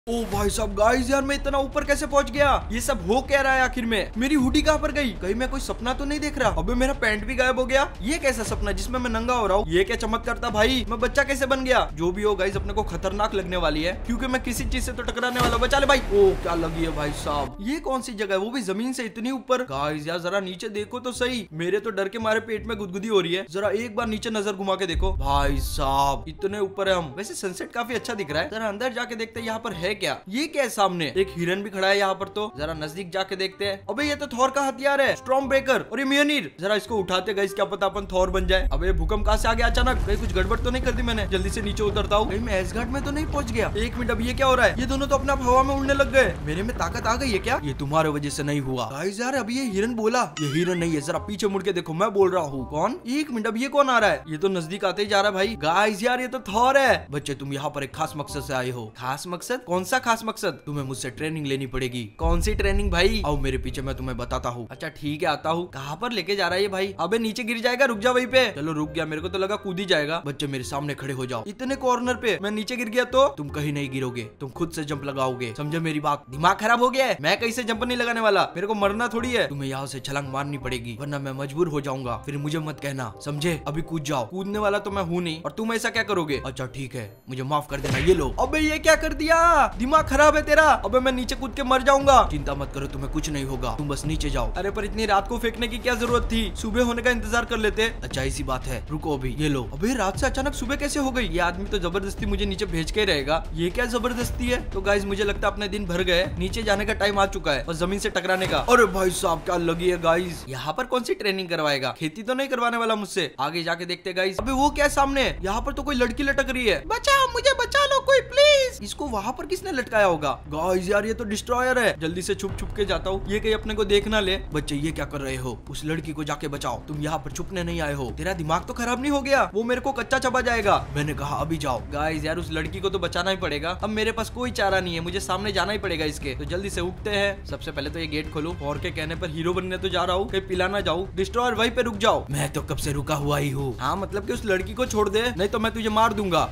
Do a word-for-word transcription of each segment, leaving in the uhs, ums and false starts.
ओ भाई साहब गाइस यार मैं इतना ऊपर कैसे पहुंच गया? ये सब हो क्या रहा है आखिर में? मेरी हुडी कहाँ पर गई? कहीं मैं कोई सपना तो नहीं देख रहा? अबे मेरा पैंट भी गायब हो गया। ये कैसा सपना जिसमें मैं नंगा हो रहा हूँ? ये क्या चमत्कार था भाई? मैं बच्चा कैसे बन गया? जो भी हो गाइस अपने को खतरनाक लगने वाली है क्योंकि मैं किसी चीज से तो टकराने वाला। बचा ले भाई। ओ क्या लगी है भाई साहब? ये कौन सी जगह है, वो भी जमीन से इतनी ऊपर? गाइस यार जरा नीचे देखो तो सही। मेरे तो डर के मारे पेट में गुदगुदी हो रही है। जरा एक बार नीचे नजर घुमा के देखो भाई साहब, इतने ऊपर है हम। वैसे सनसेट काफी अच्छा दिख रहा है। जरा अंदर जाके देखते हैं यहाँ पर है क्या। ये क्या सामने एक हिरन भी खड़ा है यहाँ पर, तो जरा नजदीक जाके देखते हैं। अबे ये तो थॉर का हथियार है, स्टॉर्म ब्रेकर। और ये म्योनिर, जरा इसको उठाते गाइस, क्या पता अपन थॉर बन जाए। अबे भूकंप कहाँ से आ गया अचानक? कहीं कुछ गड़बड़ तो नहीं कर दी मैंने? जल्दी से नीचे उतरता हूँ। कहीं मैं एसगार्ड में तो नहीं पहुंच गया? एक मिनट, अब ये क्या हो रहा है? ये दोनों तो अपने आप हवा में उड़ने लग गए। मेरे में ताकत आ गई है क्या? ये तुम्हारे वजह से नहीं हुआ गाइस। यार अभी ये हिरन बोला, ये हिरन नहीं है। जरा पीछे मुड़ के देखो, मैं बोल रहा हूँ। कौन? एक मिनट, अब ये कौन आ रहा है? ये तो नजदीक आते ही जा रहा है भाई। गाइस यार ये तो थॉर है। बच्चे तुम यहाँ पर एक खास मकसद से आए हो। खास मकसद? कौन सा खास मकसद? तुम्हें मुझसे ट्रेनिंग लेनी पड़ेगी। कौन सी ट्रेनिंग भाई? आओ मेरे पीछे, मैं तुम्हें बताता हूँ। अच्छा ठीक है, आता हूँ। कहाँ पर लेके जा रहा है ये भाई? अबे नीचे गिर जाएगा, रुक जा वहीं पे। चलो रुक गया, मेरे को तो लगा कूद ही जाएगा। बच्चे मेरे सामने खड़े हो जाओ। इतने कॉर्नर पे मैं नीचे गिर गया तो तुम कहीं नहीं गिरोगे, तुम खुद से जंप लगाओगे। समझे मेरी बात? दिमाग खराब हो गया है? मैं कहीं से जंप नहीं लगाने वाला। मेरे को मरना थोड़ी है। तुम्हें यहाँ से छलांग मारनी पड़ेगी वरना मैं मजबूर हो जाऊंगा। फिर मुझे मत कहना, समझे? अभी कूद जाओ। कूदने वाला तो मैं हूँ नहीं, और तुम ऐसा क्या करोगे? अच्छा ठीक है, मुझे माफ कर देना। ये लो। अबे ये क्या कर दिया? दिमाग खराब है तेरा? अबे मैं नीचे कूद के मर जाऊंगा। चिंता मत करो, तुम्हें कुछ नहीं होगा, तुम बस नीचे जाओ। अरे पर इतनी रात को फेंकने की क्या जरूरत थी? सुबह होने का इंतजार कर लेते। अच्छा ऐसी बात है, रुको अभी। ये लो। अबे रात से अचानक सुबह कैसे हो गई? ये आदमी तो जबरदस्ती मुझे नीचे भेज के रहेगा। ये क्या जबरदस्ती है? तो गाइस मुझे लगता है अपने दिन भर गए, नीचे जाने का टाइम आ चुका है और जमीन से टकराने का। अरे भाई साहब क्या लगी है गाइस? यहाँ पर कौन सी ट्रेनिंग करवाएगा? खेती तो नहीं करवाने वाला मुझसे। आगे जाके देखते गाइस। अबे वो क्या सामने? यहाँ पर तो कोई लड़की लटक रही है। बचाओ मुझे, बचा लो कोई प्लीज। इसको वहाँ पर किसने लटकाया होगा? गाइस यार ये तो डिस्ट्रॉयर है। जल्दी से छुप छुप के जाता हूँ, ये कहीं अपने को देख ना ले। बच्चे ये क्या कर रहे हो? उस लड़की को जाके बचाओ। तुम यहाँ पर छुपने नहीं आए हो। तेरा दिमाग तो खराब नहीं हो गया? वो मेरे को कच्चा चबा जाएगा। मैंने कहा अभी जाओ। गाइस यार उस लड़की को तो बचाना ही पड़ेगा। अब मेरे पास कोई चारा नहीं है, मुझे सामने जाना ही पड़ेगा इसके। तो जल्दी से उठते हैं। सबसे पहले तो ये गेट खोलो। और के कहने पर हीरो बनने तो जा रहा हूँ, कहीं पिला ना जाऊँ। डिस्ट्रॉयर वहीं पे रुक जाओ। मैं तो कब से रुका हुआ ही हूँ। हाँ मतलब कि उस लड़की को छोड़ दे, नहीं तो मैं तुझे मार दूंगा।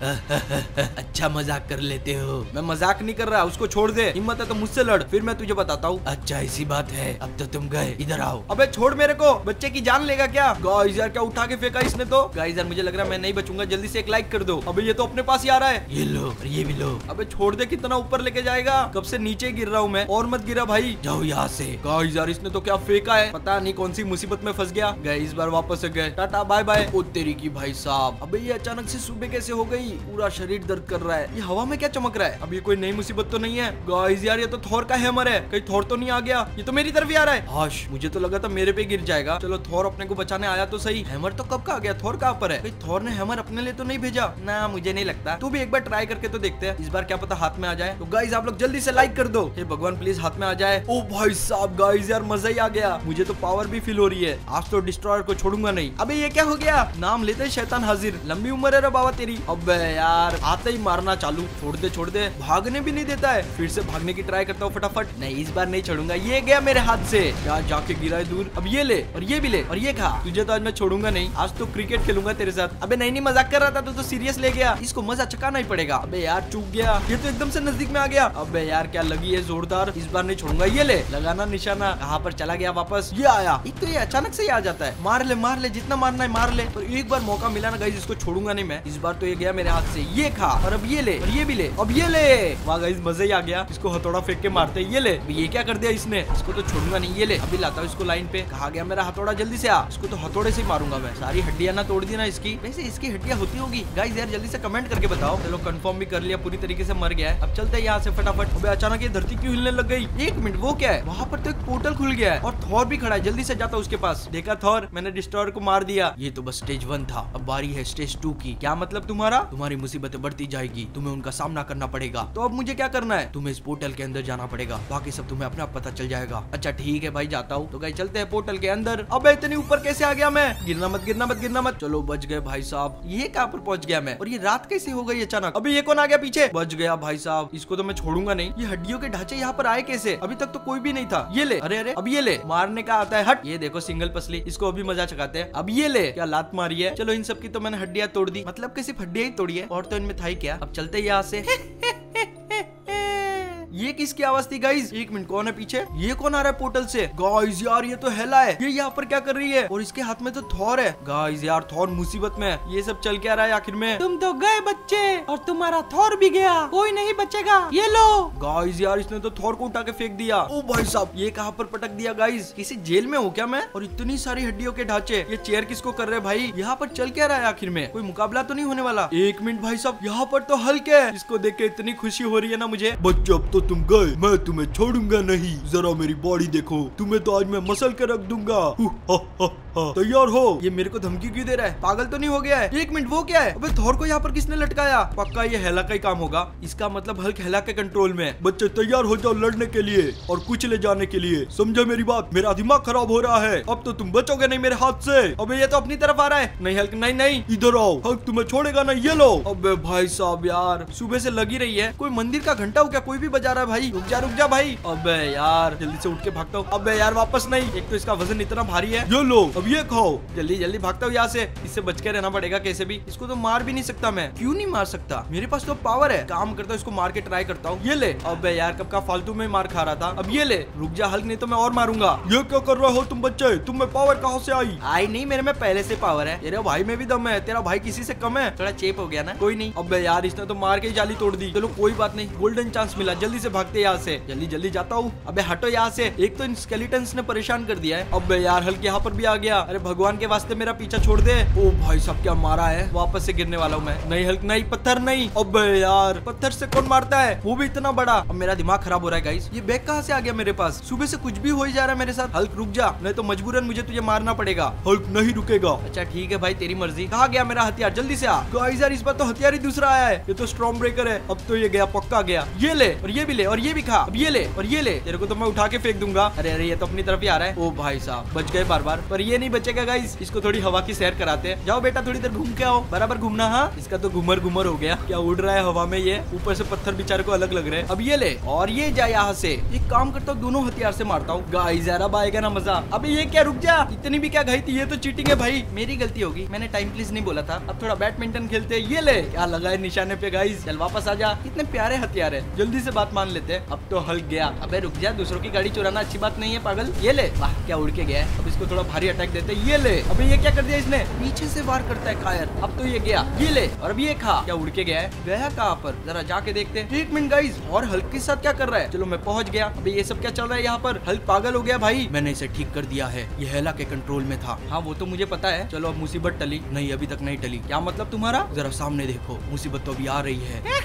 अच्छा मजाक कर लेते हो? मैं मजाक नहीं कर रहा, उसको छोड़ दे। हिम्मत है तो मुझसे लड़, फिर मैं तुझे बताता हूँ। अच्छा ऐसी बात है, अब तो तुम गए, इधर आओ। अबे छोड़ मेरे को, बच्चे की जान लेगा क्या? गाइस यार क्या उठा के फेंका इसने तो। गाइस यार मुझे लग रहा है मैं नहीं बचूंगा, जल्दी से एक लाइक कर दो। अबे ये तो अपने पास ही आ रहा है। ये लो और ये भी लो। अबे छोड़ दे, कितना ऊपर लेके जाएगा? कब से नीचे गिर रहा हूँ मैं। और मत गिरा भाई, जाओ यहाँ से। गाइस यार इसने तो क्या फेंका है, पता नहीं कौन सी मुसीबत में फंस गया। गए इस बार वापस से गए, टाटा बाय बाय। ओ तेरी की भाई साहब, अबे ये अचानक से सुबह कैसे हो गई? पूरा शरीर दर्द कर रहा है। ये हवा में क्या चमक रहा है? अब ये कोई नई मुसीबत तो नहीं है? गाइस यार ये तो थॉर का हैमर है, कहीं थॉर तो नहीं आ गया? ये तो मेरी तरफ ही आ रहा है। हाश, मुझे तो लगा था मेरे पे गिर जाएगा। चलो थॉर अपने को बचाने आया तो सही। हैमर तो कब का आ गया? थॉर कहाँ पर है? कहीं थॉर ने हैमर अपने लिए तो नहीं भेजा ना? मुझे नहीं लगता। तू भी एक बार ट्राई करके तो देखते हैं, इस बार क्या पता हाथ में आ जाए। तो गाइस आप लोग जल्दी से लाइक कर दो। हे भगवान प्लीज हाथ में आ जाए। ओ भाई साहब गाइस यार मजा ही आ गया। मुझे तो पावर भी फील हो रही है। आज तो डिस्ट्रॉयर को छोड़ूंगा नहीं। अबे ये क्या हो गया? नाम लेते ही शैतान हाजिर। लंबी उम्र है रे बाबा तेरी। अबे यार आते ही मारना चालू। छोड़ दे छोड़ दे, भागने भी नहीं देता है। फिर से भागने की ट्राई करता हूँ फटाफट। नहीं इस बार नहीं छोड़ूंगा। ये गया मेरे हाथ से, क्या जाके गिरा है दूर। अब ये ले और ये भी ले और ये खा। तुझे तो आज मैं छोड़ूंगा नहीं, आज तो क्रिकेट खेलूंगा तेरे साथ। अबे नहीं नहीं मजाक कर रहा था, तू तो सीरियस ले गया। इसको मजा चकाना ही पड़ेगा। अबे यार चूक गया, ये तो एकदम से नजदीक में आ गया। अबे यार क्या लगी है जोरदार, इस बार नहीं छोड़ूंगा। ये ले, लगाना निशाना। कहाँ पर चला गया वापस? ये आया। एक तो ये अचानक से ही आ जाता है। मार ले मार ले, जितना मारना है मार ले। पर एक बार मौका मिला ना गाइस, इसको छोड़ूंगा नहीं मैं। इस बार तो ये गया मेरे हाथ से। ये खा और अब ये ले और ये भी ले। अब ये ले। वाह गाइस मजा ही आ गया। इसको हथौड़ा फेंक के मारते। ये ले। ये क्या कर दिया इसने? इसको तो छोड़ूंगा नहीं। ये ले, अभी लाता हूँ इसको लाइन पे। कहा गया मेरा हथौड़ा? जल्दी से आ। इसको तो हथौड़े से ही मारूंगा मैं। सारी हड्डियां ना तोड़ दी ना इसकी। वैसे इसकी हड्डियां होती होगी गाइस यार, जल्दी से कमेंट करके बताओ। चलो कंफर्म भी कर लिया, पूरी तरीके से मर गया है। अब चलते हैं यहाँ से फटाफट। अबे अचानक ये धरती क्यों हिलने लग गई? एक मिनट, वो क्या है? वहाँ पर तो एक पोर्टल खुल गया है और थॉर भी खड़ा है। जल्दी से जाता हूँ उसके पास। देखा थॉर, मैंने डिस्ट्रॉयर को मार दिया। ये तो बस स्टेज वन था, अब बारी है स्टेज टू की। क्या मतलब तुम्हारा? तुम्हारी मुसीबतें बढ़ती जाएगी, तुम्हें उनका सामना करना पड़ेगा। तो अब मुझे क्या करना है? तुम्हें इस पोर्टल के अंदर जाना पड़ेगा, बाकी सब तुम्हें अपने आप पता चल जाएगा। अच्छा ठीक है भाई जाता हूँ। तो गाइस चलते हैं पोर्टल के अंदर। अब इतनी ऊपर कैसे आ गया मैं? गिरना मत गिरना मत गिरना मत। चलो बच गए भाई साहब। ये कहाँ पर पहुंच गया मैं? और ये रात कैसे हो गई अचानक? अभी ये कौन आ गया पीछे? बच गया भाई साहब, इसको तो मैं छोड़ूंगा नहीं। ये हड्डियों के ढांचे यहाँ पर आए कैसे? अभी तक तो कोई भी नहीं था। ये ले, अरे अरे अब ये ले, मारने का आता है। हट, ये देखो सिंगल पसली, इसको अभी मजा चकाते हैं। अब ये ले, क्या लात मारी है। चलो इन सब की तो मैंने हड्डियां तोड़ दी, मतलब कि सिर्फ हड्डियां ही तोड़ी है, और तो इनमें था ही क्या। अब चलते यहाँ से। ये किसकी आवाज थी गाइज? एक मिनट, कौन है पीछे? ये कौन आ रहा है पोर्टल से? गाइज यार ये तो हेला है, ये यहाँ पर क्या कर रही है? और इसके हाथ में तो थॉर है। गाइज यार थॉर मुसीबत में है। ये सब चल के आ रहा है आखिर में। तुम तो गए बच्चे, और तुम्हारा थॉर भी गया, कोई नहीं बचेगा, ये लो। गाइज यार इसने तो थॉर को उठा के फेंक दिया। ओ भाई साहब, ये कहाँ पर पटक दिया गाइज? किसी जेल में हो क्या मैं? और इतनी सारी हड्डियों के ढांचे, ये चेयर किसको कर रहे भाई? यहाँ पर चल क्या रहा है आखिर में? कोई मुकाबला तो नहीं होने वाला? एक मिनट भाई साहब, यहाँ पर तो हल्क है। इसको देख के इतनी खुशी हो रही है ना मुझे। बच्चे अब तो तुम गए, मैं तुम्हें छोड़ूंगा नहीं। जरा मेरी बॉडी देखो, तुम्हें तो आज मैं मसल के रख दूंगा। तैयार हो? ये मेरे को धमकी क्यों दे रहा है? पागल तो नहीं हो गया है? एक मिनट, वो क्या है? अबे थॉर को यहाँ पर किसने लटकाया? पक्का ये हेला का ही काम होगा। इसका मतलब हल्क हेला के कंट्रोल में है। बच्चे तैयार हो जाओ लड़ने के लिए और कुछ ले जाने के लिए, समझे मेरी बात? मेरा दिमाग खराब हो रहा है, अब तो तुम बचोगे नहीं मेरे हाथ से। अबे ये तो अपनी तरफ आ रहा है। नहीं हल्क, नहीं नहीं, इधर आओ, हल्क तुम्हें छोड़ेगा नहीं, ये लो। अबे भाई साहब यार सुबह से लगी रही है। कोई मंदिर का घंटा हो क्या? कोई भी बजा रहा है भाई। रुक जा रुक जा भाई। अबे यार जल्दी से उठ के भागता हूँ। अबे यार वापस नहीं, एक तो इसका वजन इतना भारी है। ये लो, अब ये खाओ। जल्दी जल्दी भागता हूँ यहाँ से, इससे बच के रहना पड़ेगा कैसे भी। इसको तो मार भी नहीं सकता मैं। क्यों नहीं मार सकता? मेरे पास तो पावर है। काम करता हूँ, इसको मार के ट्राई करता हूँ। ये ले। अबे यार कब का फालतू में मार खा रहा था। अब ये ले। रुक जा हल्क, नहीं तो मैं और मारूंगा। ये क्या कर रहे हो तुम बच्चे? तुम में पावर कहाँ से आई? आई नहीं, मेरे में पहले से पावर है। तेरे भाई में भी दम है। तेरा भाई किसी से कम है? थोड़ा चेप हो गया ना। कोई नहीं। अबे यार इसने तो मार के ही जाली तोड़ दी। चलो कोई बात नहीं, गोल्डन चांस मिला। जल्दी से भागते यहाँ से, जल्दी जल्दी जाता हूँ। अबे हटो यहाँ से, एक तो इन स्केलेटन्स ने परेशान कर दिया है। अबे यार हल्क यहाँ पर भी आ गया। अरे भगवान के वास्ते मेरा पीछा छोड़ दे। ओ भाई साहब क्या मारा है, वापस से गिरने वाला हूँ मैं। नहीं हल्क नहीं, पत्थर नहीं। अबे यार पत्थर से कौन मारता है, वो भी इतना बड़ा। अब मेरा दिमाग खराब हो रहा है गाइस। ये बैग कहाँ से आ गया मेरे पास? सुबह से कुछ भी हो ही जा रहा है मेरे साथ। हल्क रुक जा, नहीं तो मजबूरन मुझे तुझे मारना पड़ेगा। हल्क नहीं रुकेगा। अच्छा ठीक है भाई, तेरी मर्जी। कहाँ गया मेरा हथियार? जल्दी से आ। गाइस यार इस बार तो हथियार ही दूसरा आया है। ये तो स्टॉर्म ब्रेकर है। अब तो ये गया, पक्का गया। ये ले, और ये भी ले, और ये भी खा। अब ये ले, और ये ले। तेरे को तो मैं उठा के फेंक दूंगा। अरे अरे ये तो अपनी तरफ ही आ रहा है। ओ भाई साहब बच गए बार बार, पर ये नहीं बचेगा गाइस। इसको थोड़ी हवा की सैर कराते हैं। जाओ बेटा थोड़ी देर घूम के आओ, बराबर घूमना। हाँ इसका तो घुमर घुमर हो गया। क्या उड़ रहा है हवा में ये, ऊपर से पत्थर बेचारे को अलग लग रहे हैं। अब ये ले, और ये जा यहाँ से। एक काम करता हूँ, दोनों हथियार से मारता हूँ। गाइस यार अब आएगा ना मजा। अबे ये क्या, रुक जा, इतनी भी क्या घाई थी? ये तो चीटिंग है भाई, मेरी गलती होगी। मैंने टाइम प्लीज नहीं बोला था। अब थोड़ा बैडमिंटन खेलते हैं। ये ले, क्या लगा है निशाने पे गाइस। चल वापस आ जा, इतने प्यारे हथियार है। जल्दी से बात मान लेते हैं। अब तो हल्क गया। अबे रुक जा, दूसरों की गाड़ी चुराना अच्छी बात नहीं है पागल। ये ले, वाह क्या उड़ के गया है। अब इसको थोड़ा भारी अटैक देते हैं। ये ले। अबे ये क्या कर दिया इसने, पीछे से वार करता है कायर। अब तो ये गया। ये ले, और अब ये खा। क्या उड़ के गया है? गया कहाँ पर, जरा जाके देखते हैं। एक मिनट गाइस, और हल्क के साथ क्या कर रहा है? चलो मैं पहुंच गया। अबे ये सब क्या चल रहा है यहाँ पर? हल्क पागल हो गया भाई। मैंने इसे ठीक कर दिया है, ये हेला के कंट्रोल में था। हाँ वो तो मुझे पता है। चलो अब मुसीबत टली नहीं, अभी तक नहीं टली। क्या मतलब तुम्हारा? जरा सामने देखो, मुसीबत तो अभी आ रही है।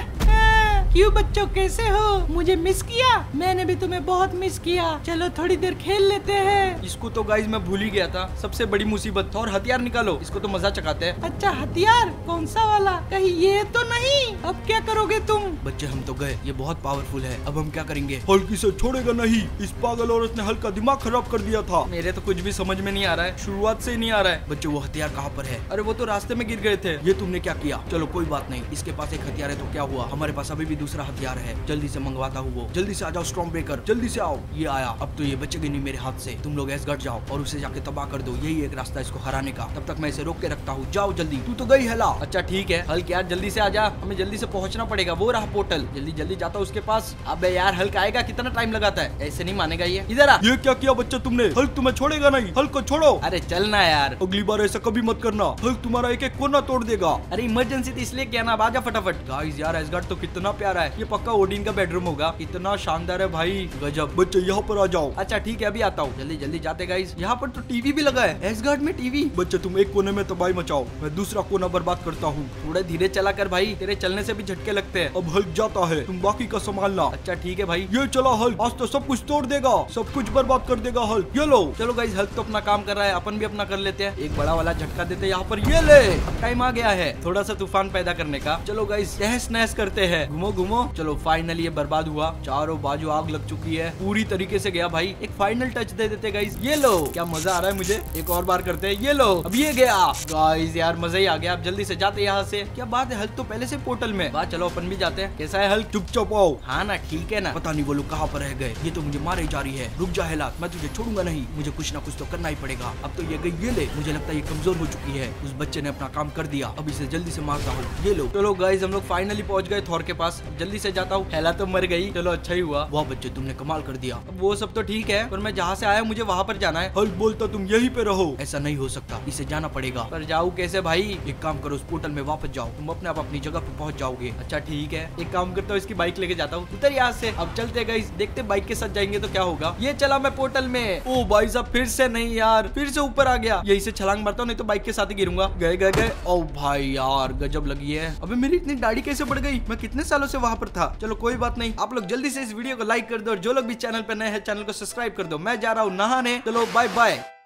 क्यों बच्चों कैसे हो? मुझे मिस किया? मैंने भी तुम्हें बहुत मिस किया। चलो थोड़ी देर खेल लेते हैं। इसको तो गाइस मैं भूल ही गया था। सबसे बड़ी मुसीबत। और हथियार निकालो, इसको तो मजा चकाते हैं। अच्छा हथियार कौन सा वाला? कहीं ये तो नहीं? अब क्या करोगे तुम? बच्चे हम तो गए, ये बहुत पावरफुल है। अब हम क्या करेंगे? हल्क इसे छोड़ेगा नहीं। इस पागल औरत ने हल्क का दिमाग खराब कर दिया था। मेरे तो कुछ भी समझ में नहीं आ रहा है, शुरुआत से ही नहीं आ रहा है। बच्चे वो हथियार कहाँ पर है? अरे वो तो रास्ते में गिर गए थे। ये तुमने क्या किया? चलो कोई बात नहीं, इसके पास एक हथियार है तो क्या हुआ, हमारे पास अभी भी दूसरा हथियार है। जल्दी से मंगवाता हूँ वो। जल्दी से आ जाओ स्टॉर्म ब्रेकर, जल्दी से आओ। ये आया। अब तो ये बचेगी नहीं मेरे हाथ से। तुम लोग एसगर्ड जाओ और उसे जाके तबाह कर दो। यही एक रास्ता इसको हराने का। तब तक मैं इसे रोक के रखता हूँ। जाओ जल्दी। तू तो गई हेला। अच्छा ठीक है हल्क यार जल्दी से आ जा, हमें जल्दी से पहुंचना पड़ेगा। वो रहा पोर्टल, जल्दी जल्दी जाता हूँ उसके पास। अबे यार हल्क आएगा, कितना टाइम लगाता है, ऐसे नहीं मानेगा ये। इधर आ। ये क्या किया बच्चा तुमने? हल्क तुम्हें छोड़ेगा नहीं, हल्क को छोड़ो। अरे चलना यार, अगली बार ऐसा कभी मत करना। हल्क तुम्हारा एक एक कोना तोड़ देगा। अरे इमरजेंसी थी इसलिए क्या ना, आजा फटाफट। गाइस यार एसगर्ड तो कितना प्यारा है। ये पक्का ओडिन का बेडरूम होगा। इतना शानदार है भाई, गजब। बच्चे यहाँ पर आ जाओ। अच्छा ठीक है अभी आता हूँ। जल्दी जल्दी जाते गाइस। यहाँ पर तो टीवी भी लगा है, एसगर्ड में टीवी। बच्चे तुम एक कोने में तबाही मचाओ, मैं दूसरा कोना बर्बाद करता हूँ। थोड़ा धीरे चला कर भाई, तेरे चलने से भी झटके लगते हैं। अब हल्क जाता है, तुम बाकी का संभालना। अच्छा ठीक है भाई। ये चला हल्क, आज तो सब कुछ तोड़ देगा, सब कुछ बर्बाद कर देगा हल्क। ये लो। चलो गाइस हल्क तो अपना काम कर रहा है, अपन भी अपना कर लेते हैं। एक बड़ा वाला झटका देते हैं यहाँ पर। ये ले, अब टाइम आ गया है थोड़ा सा तूफान पैदा करने का। चलो गाइस तहस नहस करते हैं, घूमो घूमो। चलो फाइनली ये बर्बाद हुआ, चारों बाजू आग लग चुकी है, पूरी तरीके से गया भाई। एक फाइनल टच दे देते गाइस। ये लो, क्या मजा आ रहा है मुझे। एक और बार करते हैं। ये लो, अब ये गया गाइस, यार मजा ही आ गया। अब जल्दी से जाते यहाँ से। क्या बात है, हल्क तो पहले से पोर्टल में। वाह चलो अपन भी जाते हैं। कैसा है हल्क? चुपचाप आओ। हाँ ना ठीक है ना। पता नहीं वो लोग कहाँ पर रह गए, ये तो मुझे मारे जा रही है। रुक जा हेला, मैं तुझे छोड़ूंगा नहीं, मुझे कुछ ना कुछ तो करना ही पड़ेगा। अब तो ये गई। ये ले, मुझे लगता है ये कमजोर हो चुकी है। उस बच्चे ने अपना काम कर दिया, अब इसे जल्दी से मारता हूँ। ये लो। चलो गाइस हम लोग फाइनली पहुंच गए थॉर के पास। अब जल्दी से जाता हूँ। हेला तो मर गई, चलो अच्छा ही हुआ। वाह बच्चे तुमने कमाल कर दिया। अब वो सब तो ठीक है, पर मैं जहाँ से आया मुझे वहाँ पर जाना है। हल्क बोलता तुम यहीं पे रहो। ऐसा नहीं हो सकता, इसे जाना पड़ेगा। पर जाऊँ कैसे भाई? एक काम करो, उस पोर्टल में वापस जाओ, तुम अपने आप अपनी जगह पे पहुंच जाओगे। अच्छा ठीक है, एक काम करता हूँ, इसकी बाइक लेके जाता हूँ। उतर यहाँ से। अब चलते गए, देखते बाइक के साथ जाएंगे तो क्या होगा। ये चला मैं पोर्टल में। ओ भाई साहब फिर से नहीं यार, फिर से ऊपर आ गया। यही से छलांग मारता हूँ, नहीं तो बाइक के साथ ही गिरूंगा। गए गए गए। ओ भाई यार गजब लगी है। अबे मेरी इतनी दाढ़ी कैसे बढ़ गई? मैं कितने सालों से वहां पर था। चलो कोई बात नहीं, आप लोग जल्दी से इस वीडियो को लाइक कर दो और जो लोग भी चैनल पे नए हैं चैनल को सब्सक्राइब कर दो। मैं जा रहा हूँ नहाने। चलो बाय बाय।